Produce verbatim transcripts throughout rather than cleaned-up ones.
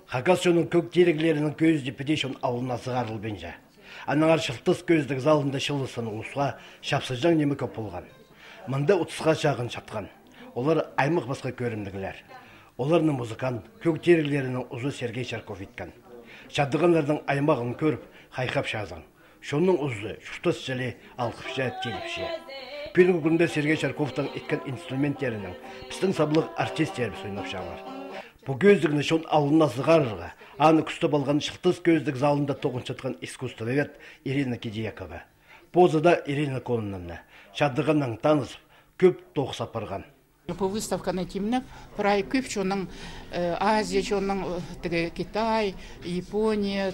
Хакасионың көк терегілерінің көзді педешон ауылына зығарыл бенже. Аныңар шылтыс көздік залында шылысын ұлысға шапсыжан немі көп болған. Мында ұтысқа шағын шатқан. Олар аймық басқа көрімдігілер. Оларының музыкан көк терегілерінің ұзы Сергей Шарков еткен. Шадығанлардың аймағын көріп, хайқап шазан. Шонның ұзы шұштыс жілі алқыпша теліпше. Пүйінгі күнде Сергей Шарковтың еткен инструменттерінің пістің саблық артистербі сойнап шағылар. Бұл көздігіні шон алына зығарырға, аны күсті болған шылтыз көздік залында тоғыншатқан искусствовед Ирина Кедиякова. Позада Ирина Кононна, шадығанның танысып, көп тоқ сапырған. По выставканы тимнеп прай көп чоның Азия чоның Китай, Япония,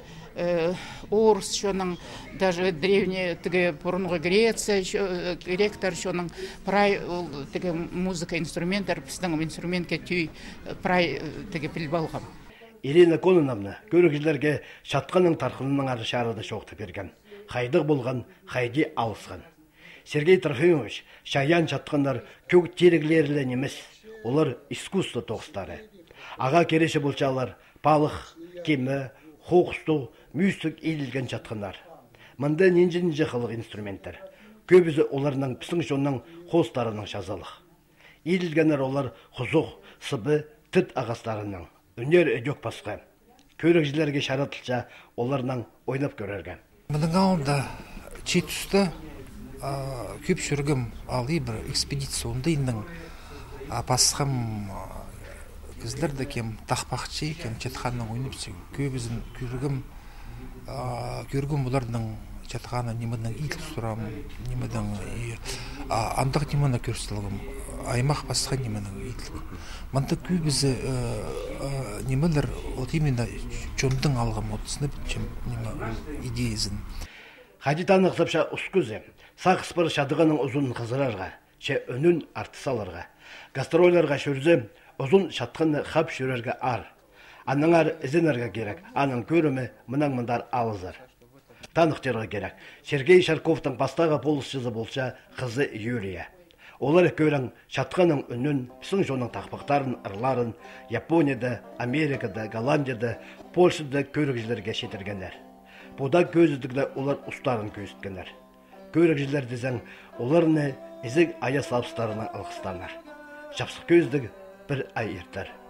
Орс чоның даже древняя бұрынғы Греция ректор чоның прай музыка инструментар біздің инструментке түй прай білбалғам. Ирина Кононна көрігілерге шатқаның тарқынының ары шарыды шоқты берген. Хайдық болған, хайди алысқан. Сергей Трофимович шаян жатқандар көк терегілерлі немес, олар искусство тоғыстары. Аға кереші болчалар балық, кемі, хоқысту, мүйістік елілген жатқандар. Мында ненжі-ненжі қылық инструменттер. Көбізі оларының пісің жонның қостарының жазалық. Елілгенер олар құзық, сыбы, тіт ағастарының. Үнер өдек басқа. Көрікжілерге шаратылша оларының ойнап көрерген. Мұның ауында чет үсті көп жүргім алы бір экспедиционды инның басқым кіздерді кем тақпақчы кем четқанның ойнапсы көбізін көргім көргім бұлардың четқаны немінің итіл сұрам немінің андық немені көрсілігім аймақ басқа немінің итіл мында көбізі немелер от именно чондың алғым отысыны бітчем неме идеязын Хадитаны қысапша ұскөзе, сақ спыр шадығының ұзын қызырарға, че өнін артысаларға. Гастролларға шөрзе, ұзын шатқаны қап шөрерге ар. Аныңар ізінерге керек, аның көрімі мұнан мұндар алызыр. Танықтарға керек, Сергей Шарковтың бастағы болысшызы болса қызы Юлия. Олар көрің шатқаның үнін, пісің жоның тақпақтарын, ырларын Японияда, Америкада, Голландияда, Польшада көрікжілерге шетіргендер. Бұда көздігді олар ұстарын көзіткенер. Көрікжілер дезен, оларыны езік ая сабыстарының алғыстарынар. Шапсық көздігі бір ай ертер.